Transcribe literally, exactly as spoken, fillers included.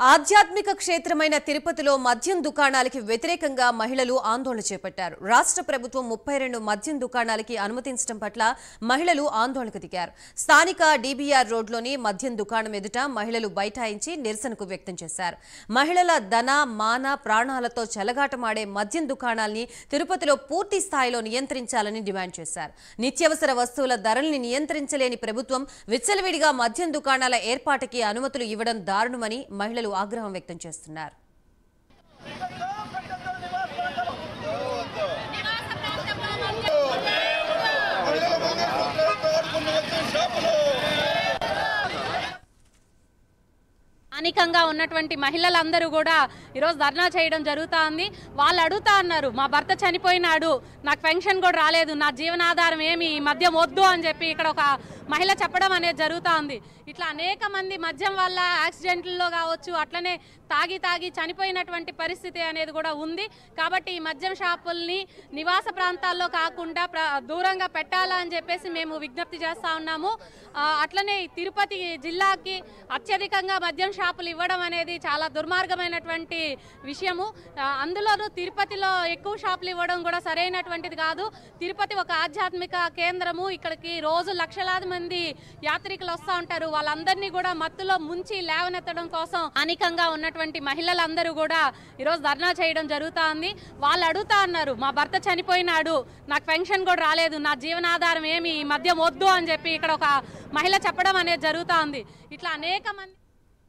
ఆధ్యాత్మిక క్షేత్రమైన తిరుపతిలో మద్యం దుకాణాలకి వ్యతిరేకంగా మహిళలు ఆందోళన చేపట్టారు. రాష్ట్ర ప్రభుత్వం ముప్పై రెండు మద్యం దుకాణాలకి అనుమతించడం పట్ల మహిళలు ఆందోళనకు దిగారు. స్థానిక డీబీఆర్ రోడ్లోని మద్యం దుకాణం ఎదుట మహిళలు బైఠాయించి నిరసనకు వ్యక్తం చేశారు. మహిళల ధన మాన ప్రాణాలతో చెలగాటమాడే మద్యం దుకాణాల్ని తిరుపతిలో పూర్తి స్థాయిలో నియంత్రించాలని డిమాండ్ చేశారు. నిత్యావసర వస్తువుల ధరల్ని నియంత్రించలేని ప్రభుత్వం విచ్చలవిడిగా మద్యం దుకాణాల ఏర్పాటుకి అనుమతులు ఇవ్వడం దారుణమని మహిళలు ఆగ్రహం వ్యక్తం చేస్తున్నారు. స్థానికంగా ఉన్నటువంటి మహిళలందరూ కూడా ఈరోజు ధర్నా చేయడం జరుగుతుంది. వాళ్ళు అడుగుతా అన్నారు, మా భర్త చనిపోయినాడు, నాకు పెన్షన్ కూడా రాలేదు, నా జీవనాధారం ఏమి ఈ మద్యం వద్దు అని చెప్పి ఇక్కడ ఒక మహిళ చెప్పడం అనేది జరుగుతూ ఉంది. ఇట్లా అనేక మంది మద్యం వల్ల యాక్సిడెంట్లలో కావచ్చు, అట్లనే తాగి తాగి చనిపోయినటువంటి పరిస్థితి అనేది కూడా ఉంది. కాబట్టి ఈ మద్యం షాపుల్ని నివాస ప్రాంతాల్లో కాకుండా దూరంగా పెట్టాలని చెప్పేసి మేము విజ్ఞప్తి చేస్తూ ఉన్నాము. అట్లనే తిరుపతి జిల్లాకి అత్యధికంగా మద్యం షాపులు ఇవ్వడం అనేది చాలా దుర్మార్గమైనటువంటి విషయము. అందులోనూ తిరుపతిలో ఎక్కువ షాపులు ఇవ్వడం కూడా సరైనటువంటిది కాదు. తిరుపతి ఒక ఆధ్యాత్మిక కేంద్రము. ఇక్కడికి రోజు లక్షలాది మంది యాత్రికులు వస్తూ ఉంటారు. వాళ్ళందరినీ కూడా మత్తులో ముంచి లేవనెత్తడం కోసం స్థానికంగా ఉన్నటువంటి మహిళలందరూ కూడా ఈరోజు ధర్నా చేయడం జరుగుతుంది. వాళ్ళు అడుగుతా అన్నారు, మా భర్త చనిపోయినాడు, నాకు పెన్షన్ కూడా రాలేదు, నా జీవనాధారం ఏమి ఈ మద్యం వద్దు అని చెప్పి ఇక్కడ ఒక మహిళ చెప్పడం అనేది జరుగుతుంది. ఇట్లా అనేక మంది